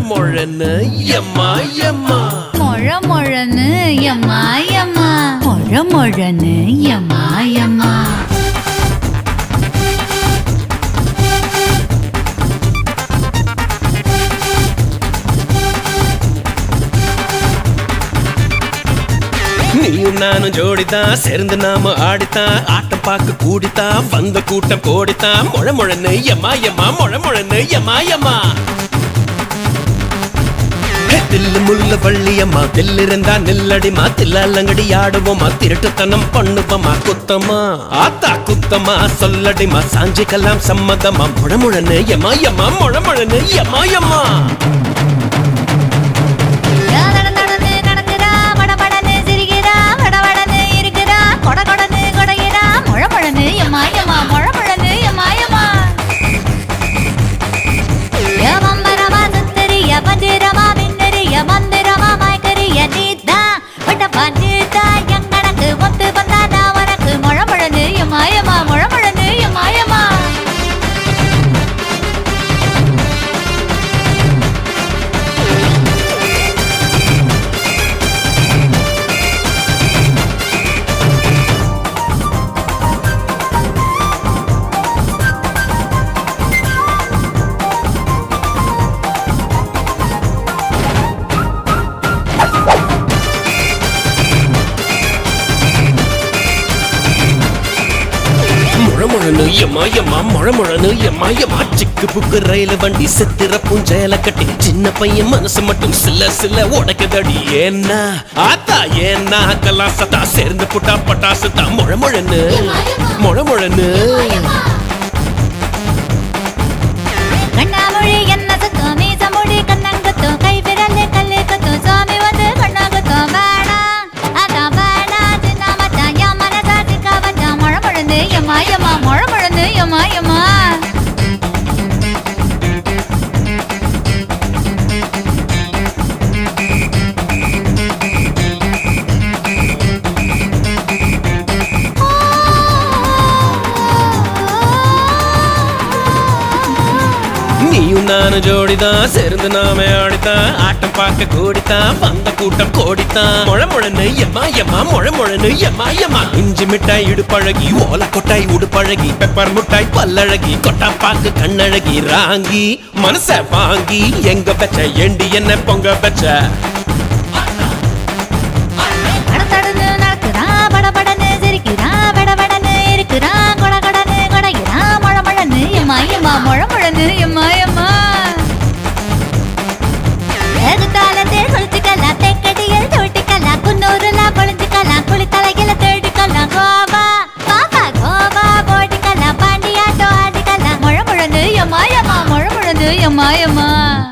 மொழன்னு எம்மா எம்மா மொழன்னு எம்மா எம்மா மொழன்னு எம்மா எம்மா நீயும் நானும் ஜோடிதான் சேர்ந்து நாம ஆடித்தான் ஆட்டம் பார்க்க கூடித்தான் வந்த கூட்டம் கோடித்தான் மொழன்னு எம்மா எம்மா மொழன்னு எம்மா எம்மா தில்லுமுல்ல வள்ளியம்மா தில்லிருந்தா நில்லடிமா தில்லாலங்கடி ஆடுவோமா திருட்டுத்தனம் பண்ணுவோமா குத்தமா ஆத்தா குத்தமா சொல்லடிமா சாஞ்சிக்கலாம் சம்மதமா மொழன்னு எம்மா எம்மா மொழன்னு எம்மா எம்மா எம்மா எம்மா மொழன்னு எம்மா எம்மா சிக்கு புக்கு ரயில் வண்டி செத்திர பூஞ்சையில கட்டி சின்ன பையன் மனசு மட்டும் சில சில உடைக்குதடி ஏன்னா ஆத்தா ஏன்னா கலாசத்தா சேர்ந்து புட்டா பட்டாசு தான் மொழன்னு நானும் ஜோடிதான் சேர்ந்து நாம ஆடித்தான் ஆட்டம் பார்க்க கூடித்தான் வந்த கூட்டம் கோடித்தான் மொழன்னு எம்மா எம்மா மொழன்னு எம்மா எம்மா இஞ்சி மிட்டாய் இடுப்பழகி ஓலை கொட்டாய் உடுப்பழகி பெப்பர் முட்டாய் பல்லழகி கொட்டா பாக்கு கண்ணழகி ராங்கி மனச வாங்கி எங்க பெச்ச எண்டி என்ன பொங்க பெச்ச மொழன்னு எம்மா எம்மா Yemma, Yemma.